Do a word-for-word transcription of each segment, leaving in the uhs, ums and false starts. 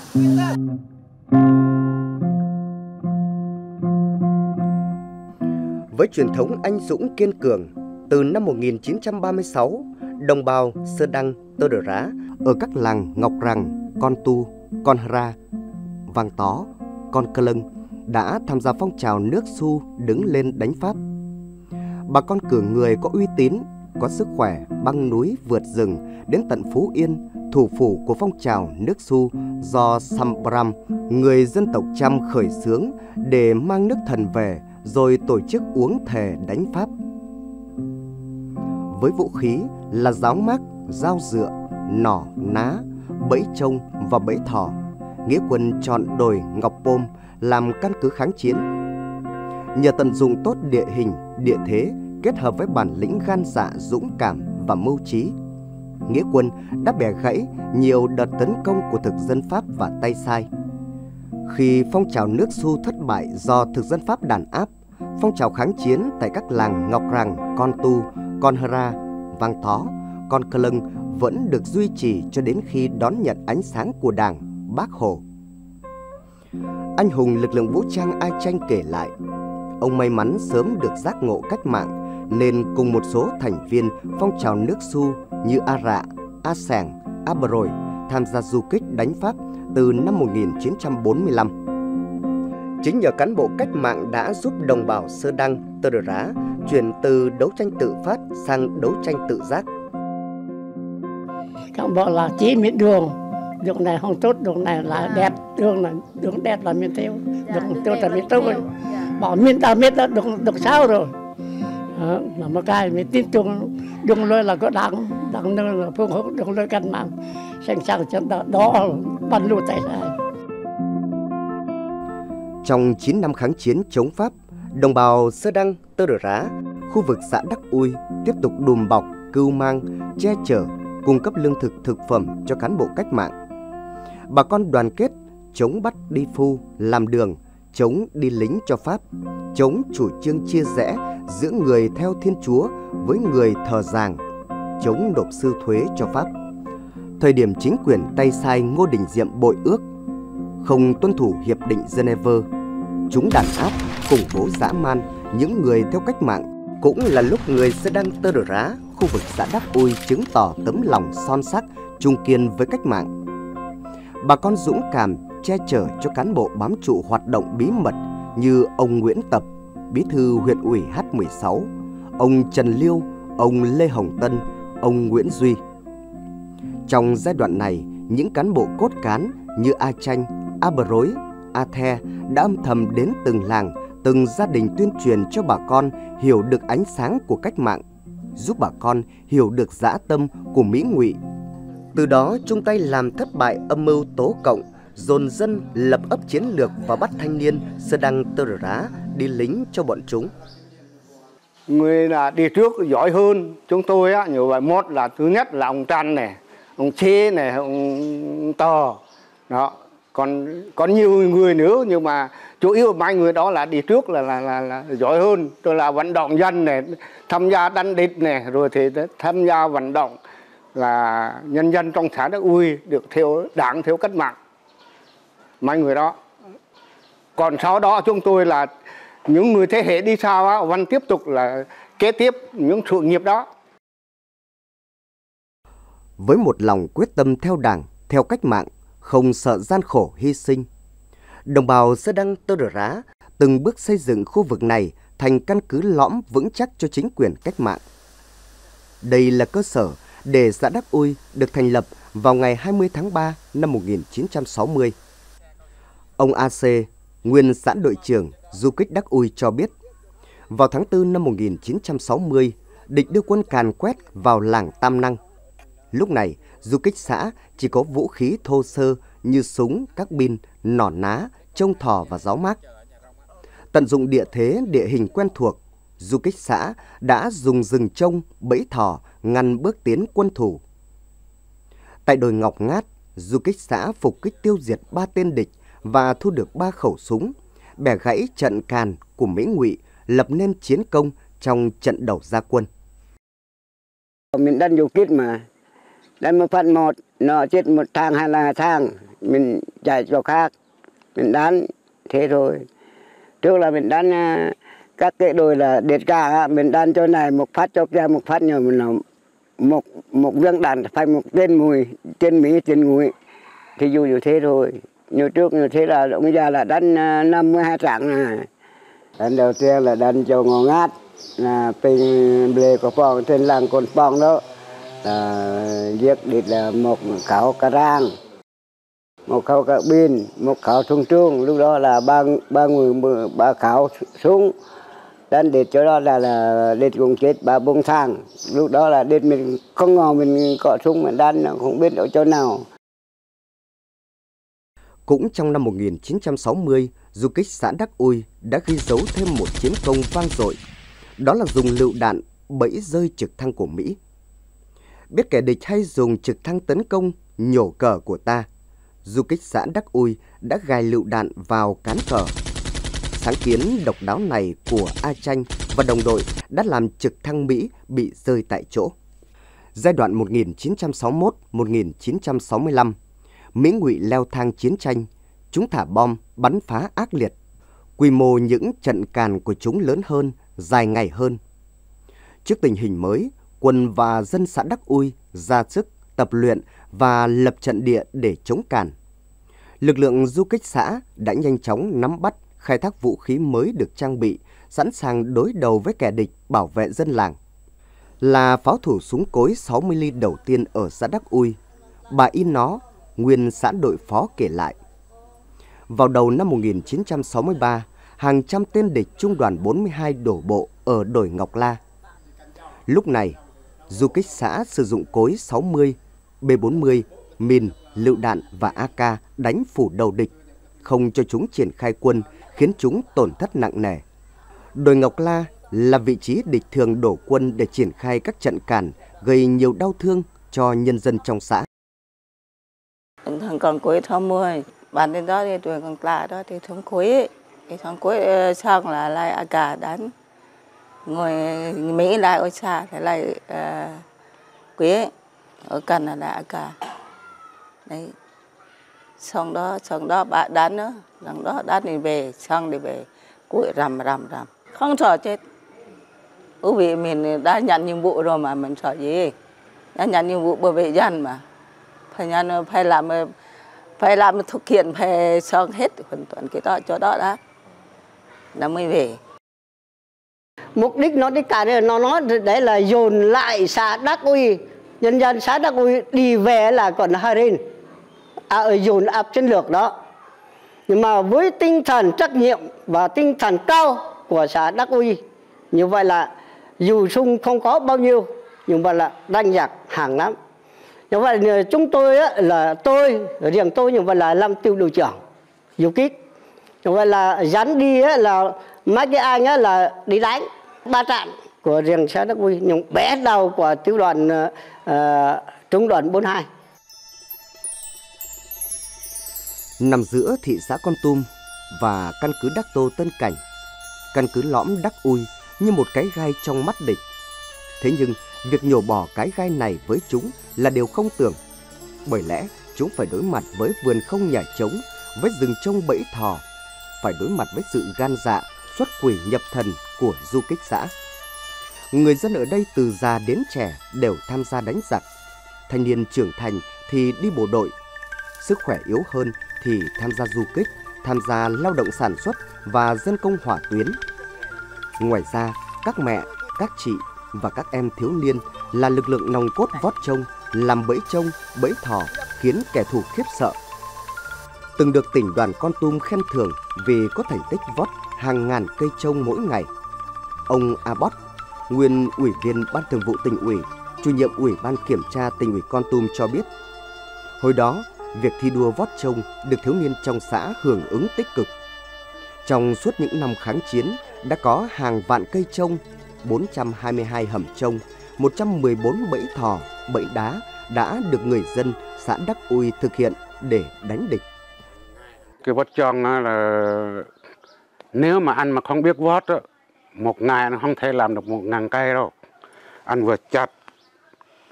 Với truyền thống anh dũng kiên cường, từ năm một nghìn chín trăm ba mươi sáu, đồng bào Sơ Đăng Tơ Đờ Rá ở các làng Ngọc Rằng, Con Tu, Con Hra, Vang Tó, Con Cơ Lâng đã tham gia phong trào nước Xu đứng lên đánh Pháp. Bà con cử người có uy tín, có sức khỏe băng núi vượt rừng đến tận Phú Yên, thủ phủ của phong trào nước Xu do Sambram, người dân tộc Cham khởi xướng để mang nước thần về rồi tổ chức uống thề đánh Pháp. Với vũ khí là giáo mác, dao dựa, nỏ, ná, bẫy trông và bẫy thỏ, nghĩa quân chọn đồi Ngọc Pôm làm căn cứ kháng chiến. Nhờ tận dụng tốt địa hình, địa thế kết hợp với bản lĩnh gan dạ dũng cảm và mưu trí, nghĩa quân đã bẻ gãy nhiều đợt tấn công của thực dân Pháp và tay sai. Khi phong trào nước Xu thất bại do thực dân Pháp đàn áp, phong trào kháng chiến tại các làng Ngọc Rằng, Con Tu, Con Hra, Vang Tó, Con Cơ Lâng vẫn được duy trì cho đến khi đón nhận ánh sáng của Đảng, Bác Hồ. Anh hùng lực lượng vũ trang A Chanh kể lại, ông may mắn sớm được giác ngộ cách mạng nên cùng một số thành viên phong trào nước Xu như A Rạ, A Sẻng, A Bờ Rồi tham gia du kích đánh Pháp từ năm một nghìn chín trăm bốn mươi lăm. Chính nhờ cán bộ cách mạng đã giúp đồng bào Sơ Đăng Tơ Đờ Rá chuyển từ đấu tranh tự phát sang đấu tranh tự giác. Các bộ là chỉ miễn đường, đường này không tốt, đường này là đẹp, đường này đường đẹp là miễn theo, đường tốt là miễn tốt rồi. Bỏ miễn ta miễn là đường đường sao rồi. Đó, là một cái mình tin tưởng đường lối là có đảng, đảng nơi là phương hướng đường lối cách mạng, sẵn sàng cho đó, đó ban lùi tại sai. Trong chín năm kháng chiến chống Pháp, đồng bào Sơ Đăng Tơ Đờ Rá, khu vực xã Đắc Ui tiếp tục đùm bọc, cưu mang, che chở, cung cấp lương thực thực phẩm cho cán bộ cách mạng. Bà con đoàn kết chống bắt đi phu, làm đường, chống đi lính cho Pháp, chống chủ trương chia rẽ giữa người theo Thiên Chúa với người thờ Giàng, chống nộp sư thuế cho Pháp. Thời điểm chính quyền tay sai Ngô Đình Diệm bội ước, không tuân thủ Hiệp định Geneva, chúng đàn áp, khủng bố dã man những người theo cách mạng, cũng là lúc người Sơ Đăng Tơ Đờ Rá, khu vực xã Đắc Ui chứng tỏ tấm lòng son sắc, trung kiên với cách mạng. Bà con dũng cảm che chở cho cán bộ bám trụ hoạt động bí mật như ông Nguyễn Tập, bí thư huyện ủy H mười sáu, ông Trần Liêu, ông Lê Hồng Tân, ông Nguyễn Duy. Trong giai đoạn này, những cán bộ cốt cán như A Chanh, A Bờ Rối, A The đã âm thầm đến từng làng, từng gia đình tuyên truyền cho bà con hiểu được ánh sáng của cách mạng, giúp bà con hiểu được dã tâm của Mỹ ngụy. Từ đó chung tay làm thất bại âm mưu tố cộng, dồn dân lập ấp chiến lược và bắt thanh niên Sơ Đăng Tơ Đờ Rá đi lính cho bọn chúng. Người là đi trước giỏi hơn chúng tôi á, như vậy một là thứ nhất là ông Trăn này, ông Chê này, ông Tờ, đó. Còn còn nhiều người nữa nhưng mà chủ yếu mấy người đó là đi trước là là là, là giỏi hơn, tôi là vận động dân này, tham gia đánh địch này, rồi thì tham gia vận động là nhân dân trong xã Đắc Ui được theo đảng, theo cách mạng, mấy người đó. Còn sau đó chúng tôi là những người thế hệ đi sau á, vẫn tiếp tục là kế tiếp những sự nghiệp đó. Với một lòng quyết tâm theo đảng, theo cách mạng, không sợ gian khổ hy sinh, đồng bào Sơ Đăng Tơ Đờ Rá từng bước xây dựng khu vực này thành căn cứ lõm vững chắc cho chính quyền cách mạng. Đây là cơ sở để xã Đắc Ui được thành lập vào ngày hai mươi tháng ba năm một nghìn chín trăm sáu mươi. Ông A C, nguyên xã đội trưởng du kích Đắc Ui cho biết, vào tháng tư năm một nghìn chín trăm sáu mươi, địch đưa quân càn quét vào làng Tam Năng. Lúc này, du kích xã chỉ có vũ khí thô sơ như súng, các bin, nỏ ná, trông thỏ và giáo mác. Tận dụng địa thế, địa hình quen thuộc, du kích xã đã dùng rừng trông, bẫy thỏ ngăn bước tiến quân thủ. Tại đồi Ngọc Ngát, du kích xã phục kích tiêu diệt ba tên địch và thu được ba khẩu súng, bẻ gãy trận càn của Mỹ ngụy, lập nên chiến công trong trận đầu ra quân. Mình đang du kích mà đánh một phát một, nó chết một tháng hay là hai tháng, mình chạy cho khác, mình đánh thế rồi. Trước là mình đánh các cái đồi là đệt cả, mình đánh cho này một phát cho kia một phát, nhưng mình một một viên đạn phải một tên mùi, trên mỹ trên mũi, thì dù như thế rồi. Như trước như thế là bây giờ là đánh năm mươi hai trạng này. Đánh đầu tiên là đánh cho ngò ngát, là pin bề của phong trên làng cồn phong đó, là giết địch là một khẩu cà rang, một khẩu cà pin, một khẩu súng trường. Lúc đó là ba ba người ba khẩu súng. Đánh địch chỗ đó là là địch cũng chết ba bốn tháng. Lúc đó là địch mình không ngờ mình có súng mà đánh không biết ở chỗ nào. Cũng trong năm một nghìn chín trăm sáu mươi, du kích xã Đắc Ui đã ghi dấu thêm một chiến công vang dội. Đó là dùng lựu đạn bẫy rơi trực thăng của Mỹ. Biết kẻ địch hay dùng trực thăng tấn công nhổ cờ của ta, du kích xã Đắc Ui đã gài lựu đạn vào cán cờ. Sáng kiến độc đáo này của A Chanh và đồng đội đã làm trực thăng Mỹ bị rơi tại chỗ. Giai đoạn một nghìn chín trăm sáu mươi mốt đến một nghìn chín trăm sáu mươi lăm, Mỹ ngụy leo thang chiến tranh, chúng thả bom, bắn phá ác liệt. Quy mô những trận càn của chúng lớn hơn, dài ngày hơn. Trước tình hình mới, quân và dân xã Đắc Ui ra sức tập luyện và lập trận địa để chống càn. Lực lượng du kích xã đã nhanh chóng nắm bắt, khai thác vũ khí mới được trang bị, sẵn sàng đối đầu với kẻ địch bảo vệ dân làng. Là pháo thủ súng cối sáu mươi ly đầu tiên ở xã Đắc Ui, bà In Nó, nguyên xã đội phó kể lại. Vào đầu năm một nghìn chín trăm sáu mươi ba, hàng trăm tên địch trung đoàn bốn mươi hai đổ bộ ở đồi Ngọc La. Lúc này, du kích xã sử dụng cối sáu mươi, B bốn mươi, mìn, lựu đạn và A K đánh phủ đầu địch, không cho chúng triển khai quân, khiến chúng tổn thất nặng nề. Đồi Ngọc La là vị trí địch thường đổ quân để triển khai các trận càn, gây nhiều đau thương cho nhân dân trong xã. Thằng còn cuối sáu mươi, bạn đến đó thì tuổi còn lạ đó thì thằng cuối, cái thằng cuối xong là lại A K đánh, người Mỹ lại ở xa thì lại uh, quý ở gần là lại A K. Đấy, xong đó xong đó bạn đánh nữa, lần đó đánh đi về, xong đi về, cuối rầm rầm rầm, không sợ chết. Bởi vì mình đã nhận nhiệm vụ rồi mà mình sợ gì? Đã nhận nhiệm vụ bảo vệ dân mà. Phải nhận phải làm phải làm thực hiện phải xong hết hoàn toàn cái đó chỗ đó đã là mới về. Mục đích nó đi cả đây nó nói đấy là dồn lại xã Đắc Ui, nhân dân xã Đắc Ui đi về là còn Harin, à, ở dồn áp chiến lược đó. Nhưng mà với tinh thần trách nhiệm và tinh thần cao của xã Đắc Ui, như vậy là dù sung không có bao nhiêu, nhưng mà là đánh giặc hàng lắm. Như vậy chúng tôi á, là tôi, riêng tôi như vậy là làm tiêu đội trưởng du kích. Như vậy là dán đi á, là mấy cái anh á, là đi đánh ba trận của riêng xã Đắc Ui, nhưng bé đầu của tiểu đoàn uh, trung đoàn bốn mươi hai. Nằm giữa thị xã Kon Tum và căn cứ Đắc Tô Tân Cảnh, căn cứ lõm Đắc Ui như một cái gai trong mắt địch. Thế nhưng việc nhổ bỏ cái gai này với chúng là điều không tưởng, bởi lẽ chúng phải đối mặt với vườn không nhà trống, với rừng trông bẫy thò, phải đối mặt với sự gan dạ, xuất quỷ nhập thần của du kích xã. Người dân ở đây từ già đến trẻ đều tham gia đánh giặc, thanh niên trưởng thành thì đi bộ đội, sức khỏe yếu hơn thì tham gia du kích, tham gia lao động sản xuất và dân công hỏa tuyến. Ngoài ra, các mẹ, các chị và các em thiếu niên là lực lượng nòng cốt vót trông, làm bẫy trông, bẫy thỏ, khiến kẻ thù khiếp sợ. Từng được tỉnh đoàn Kon Tum khen thưởng vì có thành tích vót hàng ngàn cây trông mỗi ngày. Ông Abbott, nguyên ủy viên Ban Thường vụ Tỉnh ủy, chủ nhiệm Ủy ban Kiểm tra Tỉnh ủy Kon Tum cho biết, hồi đó, việc thi đua vót trông được thiếu niên trong xã hưởng ứng tích cực. Trong suốt những năm kháng chiến, đã có hàng vạn cây trông, bốn trăm hai mươi hai hầm trông, một trăm mười bốn bẫy thỏ, bẫy đá đã được người dân xã Đắc Ui thực hiện để đánh địch. Cái vót trông là nếu mà anh mà không biết vót, một ngày nó không thể làm được một ngàn cây đâu. Anh vừa chặt,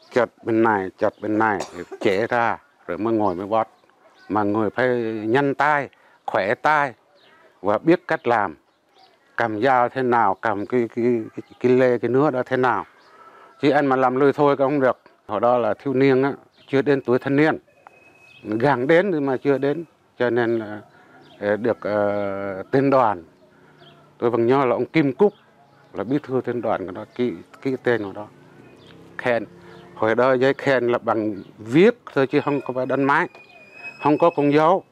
chật bên này, chật bên này, chế ra, rồi mới ngồi mới vót. Mà người phải nhanh tay, khỏe tay và biết cách làm. Cầm dao thế nào, cầm cái, cái, cái, cái lê, cái nứa đó thế nào. Chứ anh mà làm lười thôi cũng không được. Hồi đó là thiếu niên á, chưa đến tuổi thanh niên. Gắng đến nhưng mà chưa đến. Cho nên là được uh, tên đoàn. Tôi vẫn nhớ là ông Kim Cúc là bí thư tên đoàn của đó, ký, ký tên của đó. Khen. Hồi đó giấy khen là bằng viết thôi chứ không có phải đánh máy. Không có con dấu.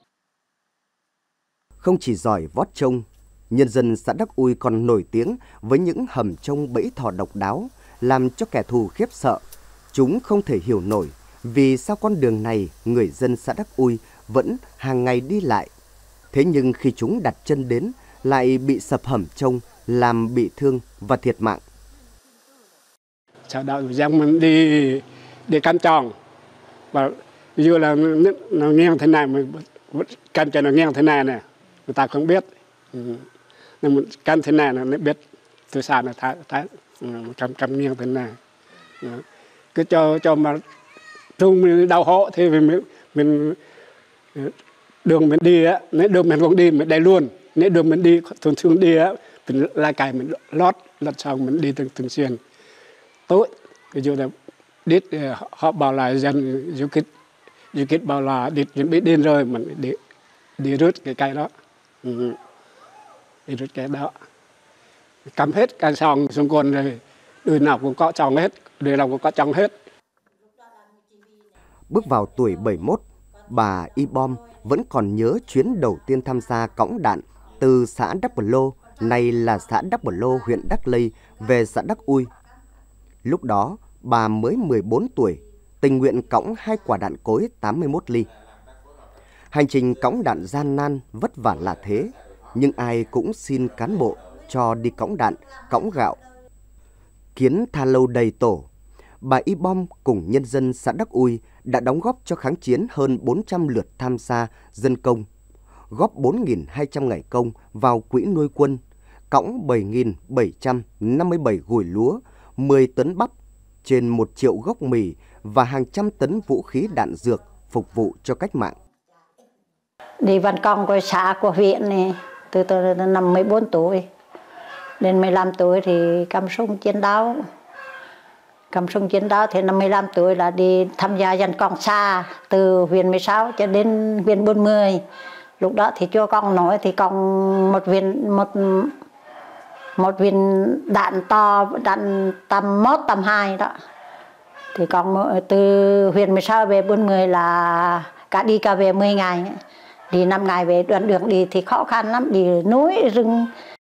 Không chỉ giỏi vót trông, nhân dân xã Đắc Ui còn nổi tiếng với những hầm trông bẫy thỏ độc đáo, làm cho kẻ thù khiếp sợ. Chúng không thể hiểu nổi vì sao con đường này người dân xã Đắc Ui vẫn hàng ngày đi lại. Thế nhưng khi chúng đặt chân đến lại bị sập hầm trông, làm bị thương và thiệt mạng. Sau đó dân mình đi đi cắm tròn và dù là nó nghiêng thế này mình cắm cho nó nghiêng thế này nè, người ta không biết. Ừ. Nhưng mình cắm thế này là nó biết từ xa là thái thái cắm cắm nghiêng thế này. Ừ. Cứ cho cho mà thương mình đau hộ thì mình mình đường mình đi á, nếu đường mình không đi mình đây luôn, nếu đường mình đi thường thường đi á, mình la cài mình lót lót xong mình đi từng từng xuyên tối. Ví dụ là đít họ bảo là dân du kích du kích bảo là đít chuẩn bị đến rồi mình đi đi rút cái cây đó. Ừ. Đi rút cái đó cầm hết cái sòng xung quanh rồi đời nào cũng có trồng hết, đời nào cũng có trồng hết. Bước vào tuổi bảy mươi mốt, bà Y Bom vẫn còn nhớ chuyến đầu tiên tham gia cõng đạn từ xã Đắc Bờ Lô, nay là xã Đắc Bờ Lô, huyện Đắc Lây, về xã Đắc Ui. Lúc đó, bà mới mười bốn tuổi, tình nguyện cõng hai quả đạn cối tám mươi mốt ly. Hành trình cõng đạn gian nan, vất vả là thế, nhưng ai cũng xin cán bộ cho đi cõng đạn, cõng gạo. Kiến tha lâu đầy tổ, bà Y Bom cùng nhân dân xã Đắc Ui đã đóng góp cho kháng chiến hơn bốn trăm lượt tham gia dân công, góp bốn nghìn hai trăm ngày công vào quỹ nuôi quân, cõng bảy nghìn bảy trăm năm mươi bảy gùi lúa, mười tấn bắp, trên một triệu gốc mì và hàng trăm tấn vũ khí đạn dược phục vụ cho cách mạng. Đi văn công của xã của huyện này, từ từ năm mười bốn tuổi đến mười lăm tuổi thì cầm súng chiến đấu. Cầm súng chiến đấu thì năm mười lăm tuổi là đi tham gia dân công xa từ huyện mười sáu cho đến huyện bốn mươi. Lúc đó thì chưa con nổi thì còn một viên một một viên đạn to, đạn tầm một tầm hai đó. Thì còn từ huyện mười sáu về bốn mươi là cả đi cả về mười ngày. Đi năm ngày về, đoạn đường đi thì khó khăn lắm, đi núi rừng.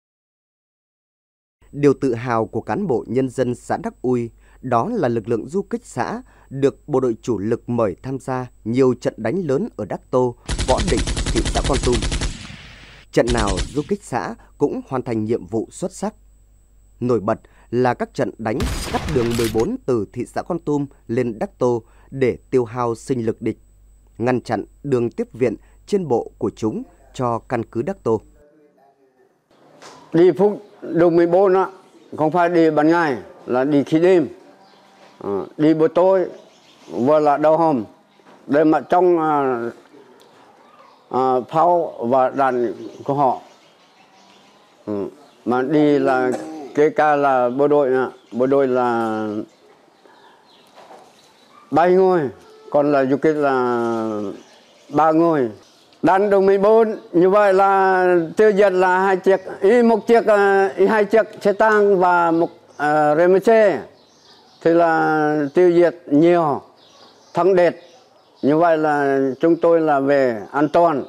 Điều tự hào của cán bộ nhân dân xã Đắc Ui đó là lực lượng du kích xã được bộ đội chủ lực mời tham gia nhiều trận đánh lớn ở Đắc Tô, Võ Định, thị xã Kon Tum. Trận nào du kích xã cũng hoàn thành nhiệm vụ xuất sắc. Nổi bật là các trận đánh cắt đường mười bốn từ thị xã Kon Tum lên Đắc Tô để tiêu hao sinh lực địch, ngăn chặn đường tiếp viện trên bộ của chúng cho căn cứ Đắc Tô. Đi phút đường mười bốn á, không phải đi ban ngày, là đi khi đêm. À, đi buổi tối vừa là đầu hôm để mà trong à, à, pháo và đạn của họ. Ừ. Mà đi là kể cả là bộ đội nè, bộ đội là ba người, còn là du kích là ba người. Đạn đường mười bốn như vậy là tiêu diệt là hai chiếc, ý một chiếc, ý hai chiếc xe tăng và một uh, rê mê xe. Thì là tiêu diệt nhiều, thắng đệt. Như vậy là chúng tôi là về an toàn.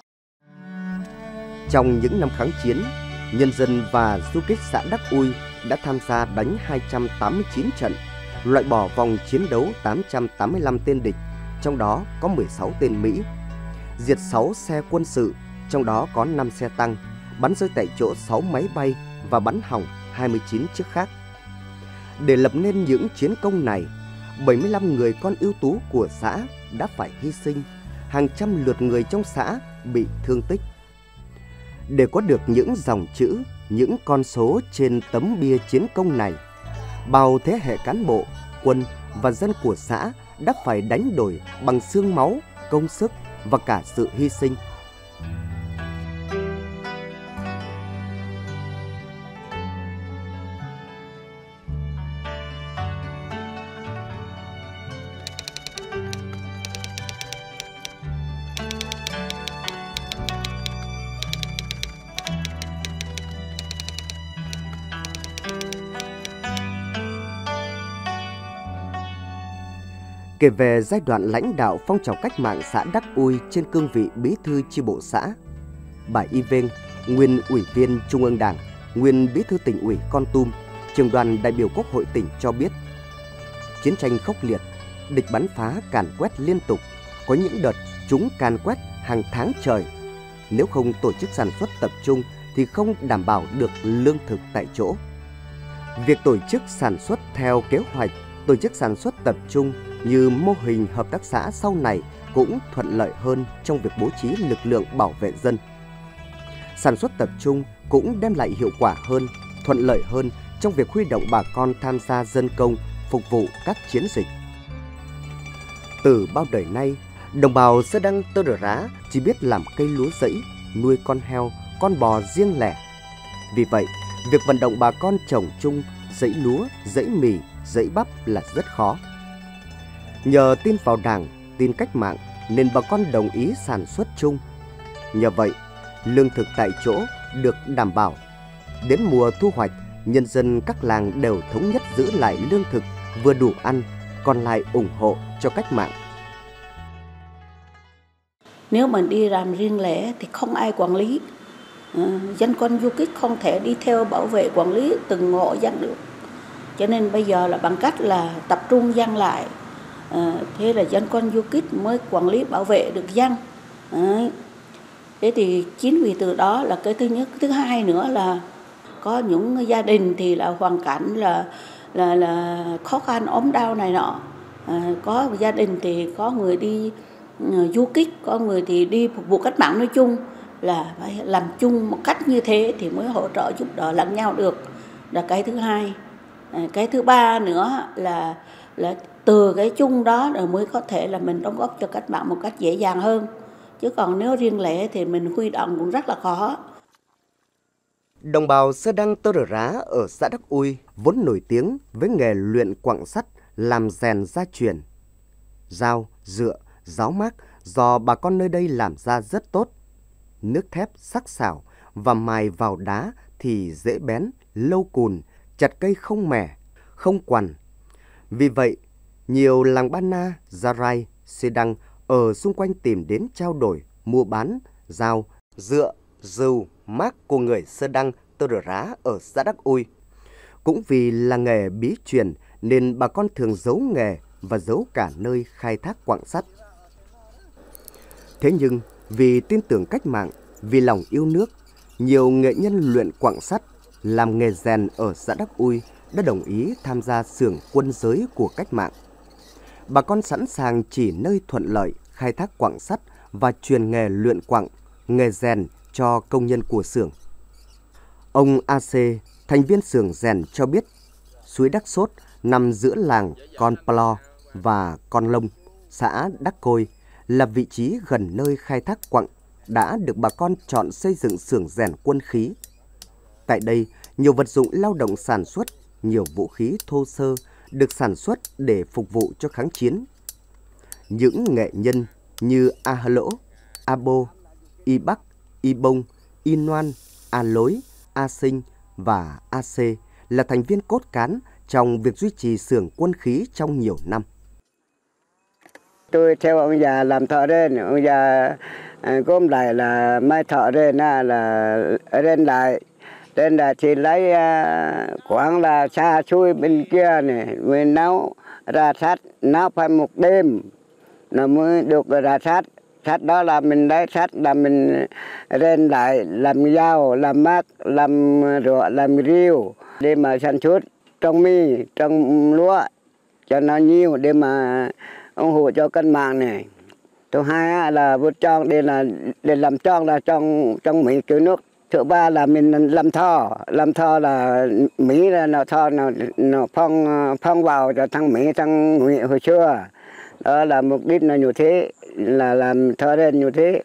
Trong những năm kháng chiến, nhân dân và du kích xã Đắc Ui đã tham gia đánh hai trăm tám mươi chín trận, loại bỏ vòng chiến đấu tám trăm tám mươi lăm tên địch, trong đó có mười sáu tên Mỹ, diệt sáu xe quân sự, trong đó có năm xe tăng, bắn rơi tại chỗ sáu máy bay và bắn hỏng hai mươi chín chiếc khác. Để lập nên những chiến công này, bảy mươi lăm người con ưu tú của xã đã phải hy sinh, hàng trăm lượt người trong xã bị thương tích. Để có được những dòng chữ, những con số trên tấm bia chiến công này, bao thế hệ cán bộ, quân và dân của xã đã phải đánh đổi bằng xương máu, công sức và cả sự hy sinh. Kể về giai đoạn lãnh đạo phong trào cách mạng xã Đắc Ui trên cương vị bí thư chi bộ xã, bà Y Veng, nguyên ủy viên Trung ương Đảng, nguyên bí thư tỉnh ủy Kon Tum, trưởng đoàn đại biểu Quốc hội tỉnh cho biết, chiến tranh khốc liệt, địch bắn phá càn quét liên tục, có những đợt chúng càn quét hàng tháng trời. Nếu không tổ chức sản xuất tập trung thì không đảm bảo được lương thực tại chỗ. Việc tổ chức sản xuất theo kế hoạch, tổ chức sản xuất tập trung như mô hình hợp tác xã sau này cũng thuận lợi hơn trong việc bố trí lực lượng bảo vệ dân. Sản xuất tập trung cũng đem lại hiệu quả hơn, thuận lợi hơn trong việc huy động bà con tham gia dân công, phục vụ các chiến dịch. Từ bao đời nay, đồng bào Sơ Đăng Tơ Rờ Rá chỉ biết làm cây lúa dẫy, nuôi con heo, con bò riêng lẻ. Vì vậy, việc vận động bà con trồng chung, dẫy lúa, dẫy mì, dẫy bắp là rất khó. Nhờ tin vào Đảng, tin cách mạng nên bà con đồng ý sản xuất chung. Nhờ vậy, lương thực tại chỗ được đảm bảo. Đến mùa thu hoạch, nhân dân các làng đều thống nhất giữ lại lương thực vừa đủ ăn, còn lại ủng hộ cho cách mạng. Nếu mình đi làm riêng lẻ thì không ai quản lý. À, dân quân du kích không thể đi theo bảo vệ quản lý từng ngõ dân được. Cho nên bây giờ là bằng cách là tập trung dân lại. À, thế là dân quân du kích mới quản lý bảo vệ được dân. Đấy. Thế thì chính vì từ đó là cái thứ nhất. Thứ hai nữa là có những gia đình thì là hoàn cảnh là là là khó khăn ốm đau này nọ. À, có gia đình thì có người đi uh, du kích, có người thì đi phục vụ cách mạng nói chung, là phải làm chung một cách như thế thì mới hỗ trợ giúp đỡ lẫn nhau được. Là cái thứ hai. À, cái thứ ba nữa là là từ cái chung đó rồi mới có thể là mình đóng góp cho cách mạng một cách dễ dàng hơn. Chứ còn nếu riêng lẻ thì mình huy động cũng rất là khó. Đồng bào Sơ Đăng Tơ Rờ Rá ở xã Đắc Ui vốn nổi tiếng với nghề luyện quặng sắt, làm rèn gia truyền. Dao, dựa, giáo mác do bà con nơi đây làm ra rất tốt. Nước thép sắc sảo và mài vào đá thì dễ bén, lâu cùn, chặt cây không mẻ, không quằn. Vì vậy, nhiều làng Ba Na, Gia Rai, Sê Đăng ở xung quanh tìm đến trao đổi, mua bán, dao, dựa, dùu, mác của người Sơ Đăng Tơ Rờ Rá ở xã Đắc Ui. Cũng vì là nghề bí truyền nên bà con thường giấu nghề và giấu cả nơi khai thác quặng sắt. Thế nhưng vì tin tưởng cách mạng, vì lòng yêu nước, nhiều nghệ nhân luyện quặng sắt, làm nghề rèn ở xã Đắc Ui đã đồng ý tham gia xưởng quân giới của cách mạng. Bà con sẵn sàng chỉ nơi thuận lợi khai thác quặng sắt và truyền nghề luyện quặng, nghề rèn cho công nhân của xưởng. Ông a xê, thành viên xưởng rèn cho biết, suối Đắc Sốt nằm giữa làng Con Plo và Con Lông, xã Đắc Côi, là vị trí gần nơi khai thác quặng đã được bà con chọn xây dựng xưởng rèn quân khí. Tại đây, nhiều vật dụng lao động sản xuất, nhiều vũ khí thô sơ được sản xuất để phục vụ cho kháng chiến. Những nghệ nhân như A Hơ Lỗ, A Bô, Y Bắc, Y Bông, Y Noan, A Lối, A Sinh và A Xê là thành viên cốt cán trong việc duy trì xưởng quân khí trong nhiều năm. Tôi theo ông già làm thợ rèn, ông già gom lại là mai thợ rèn là rèn lại. Tên là chỉ lấy khoảng là xa xôi bên kia này mới nấu ra sắt, nấu phải một đêm nó mới được ra sắt. Sắt đó là mình lấy sắt là mình rèn lại làm dao, làm mác, làm rửa, làm riêu để mà sản xuất trồng mì, trồng lúa cho nó nhiều để mà ủng hộ cho cân mạng này. Thứ hai là vượt tròn để là để làm tròn là trong trong mấy cái nước Thứ ba là mình làm thọ, làm thọ là Mỹ là nó thọ nó nó phong phong vào cho thằng Mỹ thằng Ngụy hồi xưa. Đó là mục đích là như thế, là làm thọ lên như thế.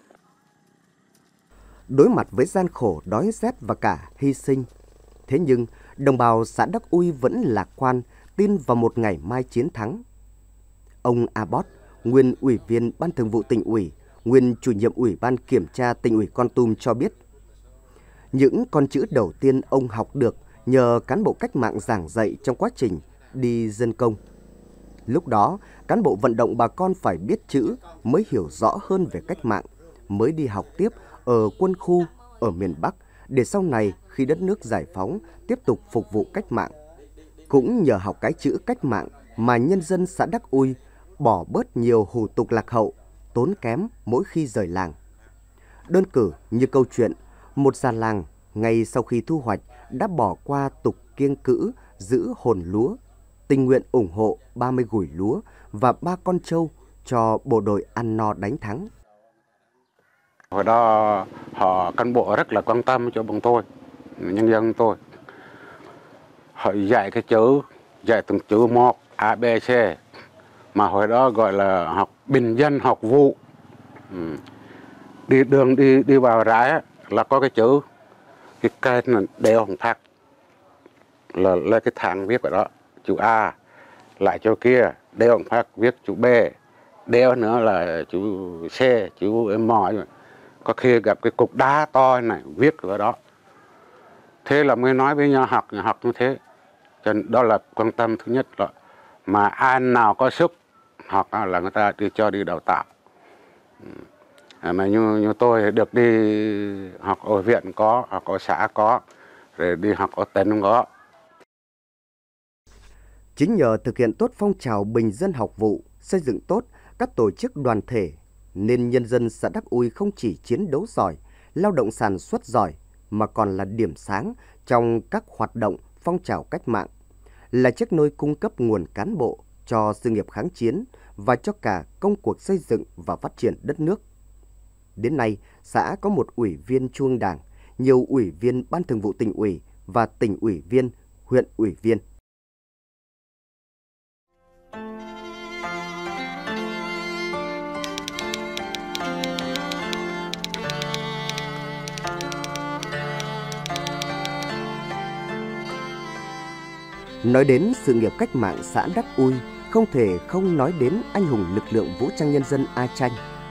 Đối mặt với gian khổ, đói rét và cả hy sinh, thế nhưng đồng bào xã Đắc Ui vẫn lạc quan, tin vào một ngày mai chiến thắng. Ông Abbott, nguyên ủy viên Ban Thường vụ Tỉnh ủy, nguyên chủ nhiệm Ủy ban Kiểm tra Tỉnh ủy Kon Tum cho biết, những con chữ đầu tiên ông học được nhờ cán bộ cách mạng giảng dạy trong quá trình đi dân công. Lúc đó, cán bộ vận động bà con phải biết chữ mới hiểu rõ hơn về cách mạng, mới đi học tiếp ở quân khu, ở miền Bắc, để sau này khi đất nước giải phóng tiếp tục phục vụ cách mạng. Cũng nhờ học cái chữ cách mạng mà nhân dân xã Đắc Ui bỏ bớt nhiều hủ tục lạc hậu, tốn kém mỗi khi rời làng. Đơn cử như câu chuyện một già làng ngay sau khi thu hoạch đã bỏ qua tục kiêng cữ giữ hồn lúa, tình nguyện ủng hộ ba mươi gùi lúa và ba con trâu cho bộ đội ăn no đánh thắng. Hồi đó họ cán bộ rất là quan tâm cho bọn tôi, nhân dân tôi. Họ dạy cái chữ, dạy từng chữ một, A, B, C. Mà hồi đó gọi là học bình dân học vụ. Ừ. Đi đường đi đi vào rãi là có cái chữ, cái cây là đeo hồng thác, là lấy cái thang viết ở đó, chữ A, lại chỗ kia đeo hồng thác viết chữ B, đeo nữa là chữ C, chữ M. Có khi gặp cái cục đá to này viết ở đó. Thế là mới nói với nhau học, học như thế. Cho nên đó là quan tâm thứ nhất rồi. Mà ai nào có sức học là người ta đi cho đi đào tạo. Mà như, như tôi được đi học ở viện có, học ở xã có, rồi đi học ở tỉnh có. Chính nhờ thực hiện tốt phong trào bình dân học vụ, xây dựng tốt các tổ chức đoàn thể, nên nhân dân xã Đắc Ui không chỉ chiến đấu giỏi, lao động sản xuất giỏi, mà còn là điểm sáng trong các hoạt động phong trào cách mạng, là chiếc nôi cung cấp nguồn cán bộ cho sự nghiệp kháng chiến và cho cả công cuộc xây dựng và phát triển đất nước. Đến nay, xã có một ủy viên Trung ương Đảng, nhiều ủy viên Ban Thường vụ Tỉnh ủy và tỉnh ủy viên, huyện ủy viên. Nói đến sự nghiệp cách mạng xã Đắc Ui, không thể không nói đến anh hùng lực lượng vũ trang nhân dân A Chanh.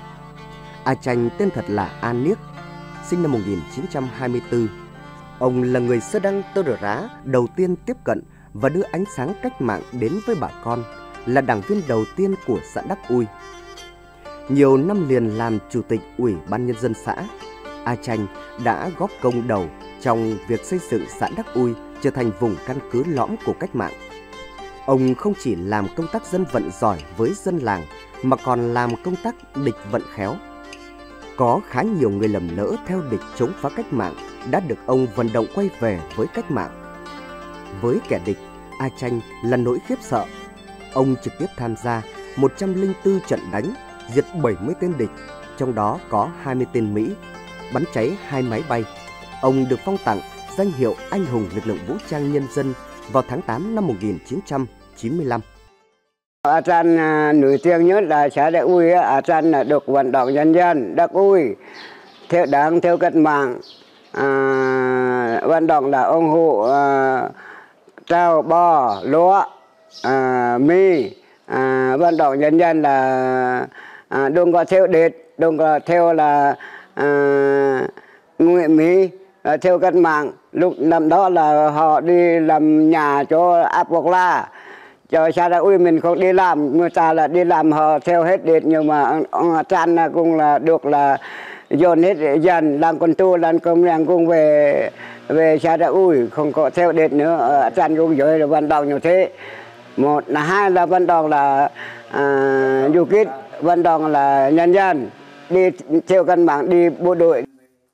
A Chanh tên thật là A Niếc, sinh năm một nghìn chín trăm hai mươi tư. Ông là người Sơ Đăng Tơ Rờ Rá đầu tiên tiếp cận và đưa ánh sáng cách mạng đến với bà con, là đảng viên đầu tiên của xã Đắc Ui. Nhiều năm liền làm chủ tịch Ủy ban Nhân dân xã, A Chanh đã góp công đầu trong việc xây dựng xã Đắc Ui trở thành vùng căn cứ lõm của cách mạng. Ông không chỉ làm công tác dân vận giỏi với dân làng, mà còn làm công tác địch vận khéo. Có khá nhiều người lầm lỡ theo địch chống phá cách mạng đã được ông vận động quay về với cách mạng. Với kẻ địch, A Chanh là nỗi khiếp sợ. Ông trực tiếp tham gia một trăm lẻ bốn trận đánh, diệt bảy mươi tên địch, trong đó có hai mươi tên Mỹ, bắn cháy hai máy bay. Ông được phong tặng danh hiệu Anh hùng lực lượng vũ trang nhân dân vào tháng tám năm một nghìn chín trăm chín mươi lăm. A Chanh nổi tiếng nhất là xã Đắc Ui. A Chanh là được vận động nhân dân Đắc Ui theo đảng, theo cách mạng, à, vận động là ủng hộ à, trâu bò lúa à, mì, à, vận động nhân dân là à, đừng có theo địch, đừng có theo là à, Nguyễn Mỹ, à, theo cách mạng. Lúc năm đó là họ đi làm nhà cho áp buộc la, cho xã Đắc Ui mình không đi làm, người ta là đi làm họ theo hết địch, nhưng mà ông A Chanh cũng là được là dồn hết dần, làm con tu, làm công nhân cũng về về xã Đắc Ui, không có theo địch nữa. A Chanh cũng giới là vận động như thế. Một là hai là vận động là à, du kích, vận động là nhân dân đi theo căn mạng, đi bộ đội.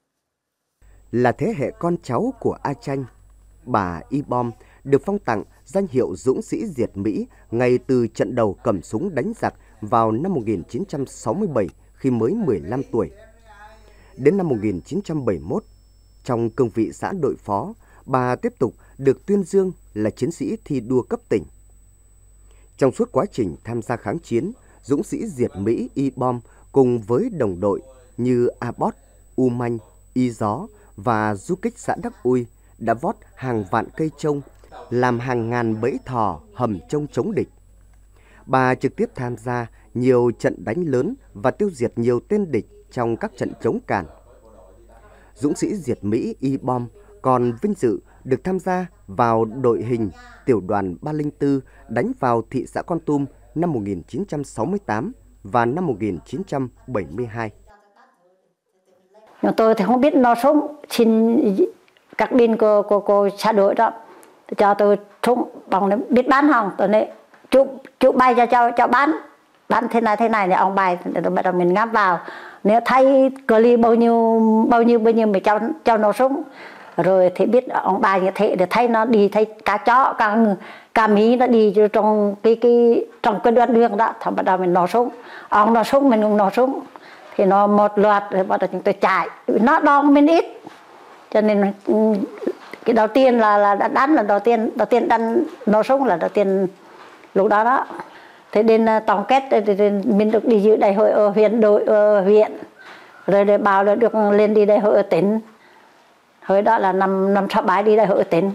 Là thế hệ con cháu của A Chanh, bà Y Bom được phong tặng danh hiệu Dũng sĩ diệt Mỹ ngay từ trận đầu cầm súng đánh giặc vào năm một nghìn chín trăm sáu mươi bảy khi mới mười lăm tuổi. Đến năm một nghìn chín trăm bảy mươi mốt, Trong cương vị xã đội phó, bà tiếp tục được tuyên dương là chiến sĩ thi đua cấp tỉnh. Trong suốt quá trình tham gia kháng chiến, dũng sĩ diệt Mỹ Y Bom cùng với đồng đội như A Bót, U Manh, Y Gió và du kích xã Đắc Ui đã vót hàng vạn cây trông, làm hàng ngàn bẫy thò hầm trông chống địch. Bà trực tiếp tham gia nhiều trận đánh lớn và tiêu diệt nhiều tên địch trong các trận chống càn. Dũng sĩ diệt Mỹ Y Bom còn vinh dự được tham gia vào đội hình tiểu đoàn ba không bốn đánh vào thị xã Kon Tum năm một nghìn chín trăm sáu mươi tám và năm một nghìn chín trăm bảy mươi hai. Nhưng tôi thì không biết nó súng, xin các bên của, của, của xã đội đó cho tôi súng bằng biết bán không, tôi nói chú, chú bay cho, cho, cho bán, bán thế này thế này thì ông bay, rồi bắt đầu mình ngáp vào. Nếu thấy cờ ly bao nhiêu bao nhiêu bao nhiêu mình cho cho nó súng, rồi thì biết ông bà như thế để thấy nó đi, thấy cá chó cá cá mí nó đi trong cái cái trong cái đoạn đường đó, thì bắt đầu mình nổ súng, ông nổ súng mình cũng nổ súng, thì nó một loạt rồi bắt đầu chúng tôi chạy, nó đong mình ít, cho nên cái đầu tiên là là đánh là đầu tiên đầu tiên đánh nổ súng là đầu tiên lúc đó đó. Thế đến tổng kết thì mình được đi dự đại hội ở huyện đội ở huyện, rồi để bảo là được lên đi đại hội ở tỉnh. Hồi đó là năm năm sáu bảy đi đại hội ở tỉnh.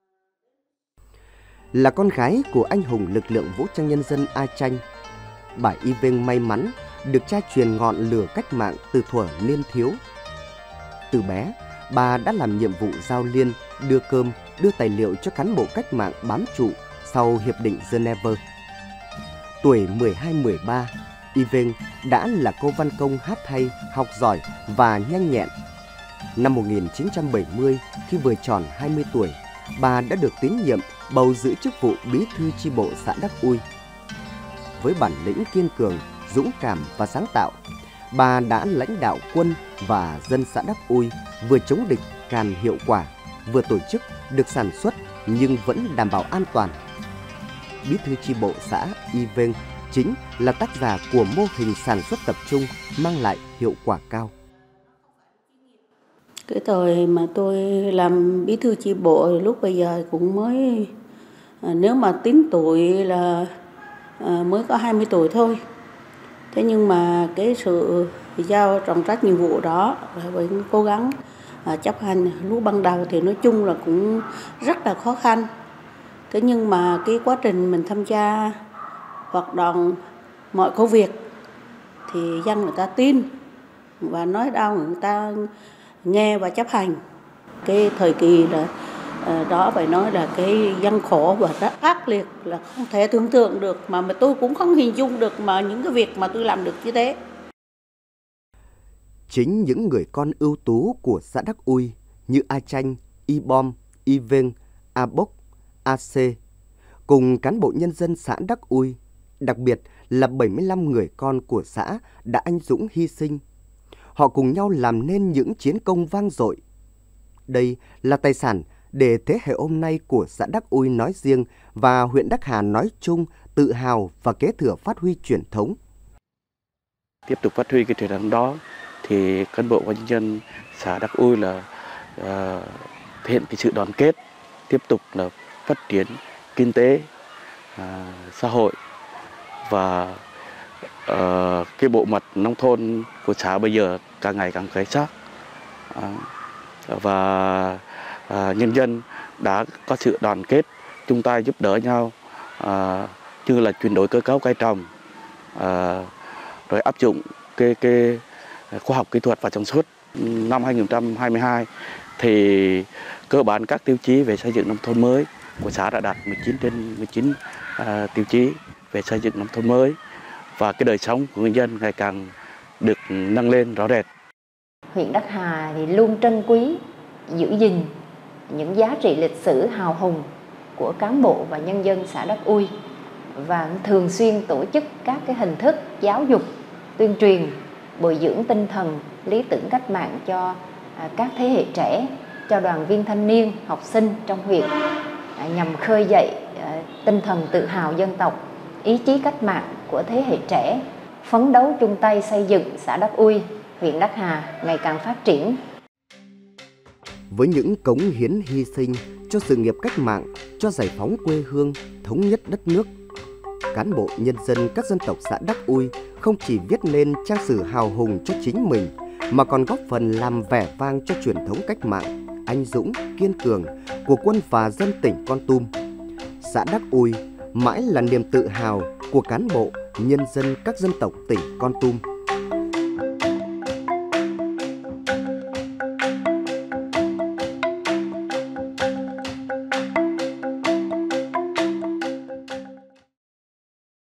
Là con gái của anh hùng lực lượng vũ trang nhân dân A Chanh, bà Y Veng may mắn được cha truyền ngọn lửa cách mạng từ thuở niên thiếu. Từ bé, bà đã làm nhiệm vụ giao liên, đưa cơm, đưa tài liệu cho cán bộ cách mạng bám trụ sau Hiệp định Geneva. Tuổi mười hai mười ba, Y Veng đã là cô văn công hát hay, học giỏi và nhanh nhẹn. Năm một nghìn chín trăm bảy mươi, khi vừa tròn hai mươi tuổi, bà đã được tín nhiệm bầu giữ chức vụ bí thư chi bộ xã Đắc Ui. Với bản lĩnh kiên cường, dũng cảm và sáng tạo, bà đã lãnh đạo quân và dân xã Đắc Ui vừa chống địch càn hiệu quả, vừa tổ chức được sản xuất nhưng vẫn đảm bảo an toàn. Bí thư chi bộ xã Y Veng chính là tác giả của mô hình sản xuất tập trung mang lại hiệu quả cao. Cái thời mà tôi làm bí thư chi bộ lúc bây giờ cũng mới, nếu mà tính tuổi là mới có hai mươi tuổi thôi. Thế nhưng mà cái sự giao trọng trách nhiệm vụ đó là với cố gắng chấp hành. Lúc ban đầu thì nói chung là cũng rất là khó khăn. Thế nhưng mà cái quá trình mình tham gia hoạt động mọi công việc thì dân người ta tin và nói đâu người ta nghe và chấp hành. Cái thời kỳ là đó phải nói là cái gian khổ và rất ác liệt, là không thể tưởng tượng được, mà mà tôi cũng không hình dung được mà những cái việc mà tôi làm được như thế. Chính những người con ưu tú của xã Đắc Ui như A Chanh, Y Bom, Y Veng, A Bốc, A Xê cùng cán bộ nhân dân xã Đắc Ui, đặc biệt là bảy mươi lăm người con của xã đã anh dũng hy sinh. Họ cùng nhau làm nên những chiến công vang dội. Đây là tài sản để thế hệ hôm nay của xã Đắc Ui nói riêng và huyện Đắc Hà nói chung tự hào và kế thừa phát huy truyền thống. Tiếp tục phát huy cái truyền thống đó thì cán bộ và nhân dân xã Đắc Ui là uh, thể hiện cái sự đoàn kết, tiếp tục là phát triển kinh tế, uh, xã hội và uh, cái bộ mặt nông thôn của xã bây giờ càng ngày càng khởi sắc, uh, và uh, nhân dân đã có sự đoàn kết chung tay giúp đỡ nhau, uh, như là chuyển đổi cơ cấu cây trồng, uh, rồi áp dụng cái cái khoa học kỹ thuật và sản xuất. Năm hai nghìn không trăm hai mươi hai thì cơ bản các tiêu chí về xây dựng nông thôn mới của xã đã đạt mười chín trên mười chín uh, tiêu chí về xây dựng nông thôn mới, và cái đời sống của người dân ngày càng được nâng lên rõ rệt. Huyện Đắc Hà thì luôn trân quý, giữ gìn những giá trị lịch sử hào hùng của cán bộ và nhân dân xã Đắc Ui và thường xuyên tổ chức các cái hình thức giáo dục, tuyên truyền, bồi dưỡng tinh thần, lý tưởng cách mạng cho các thế hệ trẻ, cho đoàn viên thanh niên, học sinh trong huyện, nhằm khơi dậy tinh thần tự hào dân tộc, ý chí cách mạng của thế hệ trẻ, phấn đấu chung tay xây dựng xã Đắc Ui, huyện Đắc Hà ngày càng phát triển. Với những cống hiến hy sinh cho sự nghiệp cách mạng, cho giải phóng quê hương, thống nhất đất nước, cán bộ nhân dân các dân tộc xã Đắc Ui không chỉ viết nên trang sử hào hùng cho chính mình, mà còn góp phần làm vẻ vang cho truyền thống cách mạng anh dũng, kiên cường của quân và dân tỉnh Kon Tum. Xã Đắc Ui mãi là niềm tự hào của cán bộ, nhân dân các dân tộc tỉnh Kon Tum.